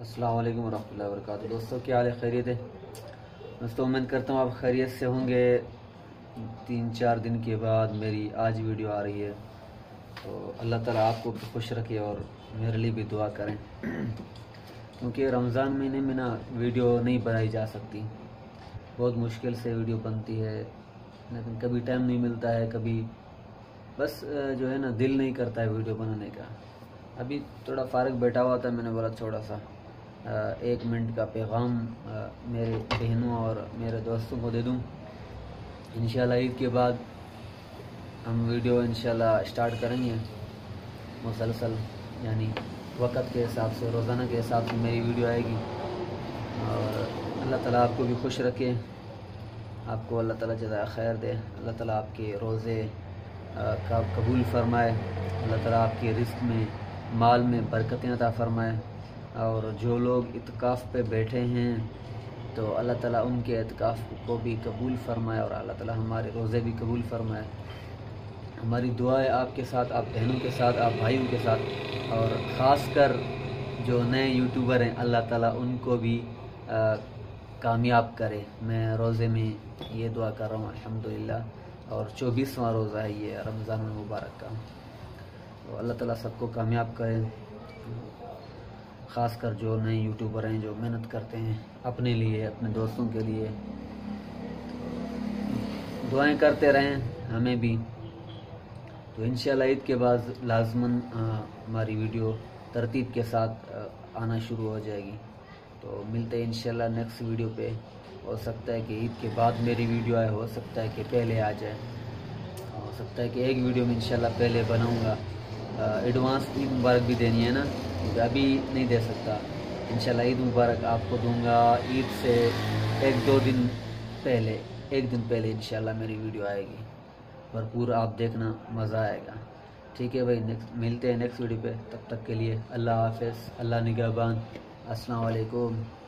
السلام علیکم ورحمۃ اللہ وبرکاتہ۔ دوستوں کیا حال ہے؟ خیریت ہے؟ دوستوں امید کرتا ہوں آپ خیریت سے ہوں گے۔ 3-4 دن کے بعد میری آج ویڈیو آ رہی ہے، تو اللہ تعالیٰ آپ کو بھی خوش رکھے اور میرے لیے بھی دعا کریں، کیونکہ رمضان مہینے میں نا ویڈیو نہیں بنائی جا سکتی، بہت مشکل سے ویڈیو بنتی ہے، لیکن کبھی ٹائم نہیں ملتا ہے، کبھی بس جو ہے نا دل نہیں کرتا ہے ویڈیو بنانے کا۔ ابھی تھوڑا فارغ بیٹھا ہوا تھا، میں نے بولا تھوڑا سا 1 منٹ کا پیغام میرے بہنوں اور میرے دوستوں کو دے دوں۔ انشاءاللہ عید کے بعد ہم ویڈیو انشاءاللہ سٹارٹ کریں گے مسلسل، یعنی وقت کے حساب سے، روزانہ کے حساب سے میری ویڈیو آئے گی، اور اللہ تعالیٰ آپ کو بھی خوش رکھے، آپ کو اللہ تعالیٰ جزائے خیر دے، اللہ تعالیٰ آپ کے روزے کا قبول فرمائے، اللہ تعالیٰ آپ کے رزق میں، مال میں برکتیں عطا فرمائے، اور جو لوگ اعتکاف پہ بیٹھے ہیں تو اللہ تعالیٰ ان کے اعتکاف کو بھی قبول فرمائے، اور اللہ تعالیٰ ہمارے روزے بھی قبول فرمائے۔ ہماری دعا ہے آپ کے ساتھ، آپ بہنوں کے ساتھ، آپ بھائیوں کے ساتھ، اور خاص کر جو نئے یوٹیوبر ہیں اللہ تعالیٰ ان کو بھی کامیاب کرے۔ میں روزے میں یہ دعا کر رہا ہوں الحمدللہ، اور 24واں روزہ ہے یہ رمضان المبارک کا، تو اللہ تعالیٰ سب کو کامیاب کرے، خاص کر جو نئے یوٹیوبر ہیں جو محنت کرتے ہیں اپنے لیے، اپنے دوستوں کے لیے، دعائیں کرتے رہیں ہمیں بھی۔ تو انشاءاللہ عید کے بعد لازماً ہماری ویڈیو ترتیب کے ساتھ آنا شروع ہو جائے گی، تو ملتے ہیں انشاءاللہ نیکسٹ ویڈیو پہ۔ ہو سکتا ہے کہ عید کے بعد میری ویڈیو آئے، ہو سکتا ہے کہ پہلے آ جائے، ہو سکتا ہے کہ ایک ویڈیو میں انشاءاللہ پہلے بناؤں گا۔ ایڈوانس عید مبارک بھی دینی ہے نا، کیونکہ ابھی نہیں دے سکتا، انشاءاللہ عید مبارک آپ کو دوں گا عید سے 1-2 دن پہلے، 1 دن پہلے انشاءاللہ میری ویڈیو آئے گی، بھرپور آپ دیکھنا، مزہ آئے گا۔ ٹھیک ہے بھائی، ملتے ہیں نیکسٹ ویڈیو پہ، تب تک کے لیے اللہ حافظ، اللہ نگہبان، السلام علیکم۔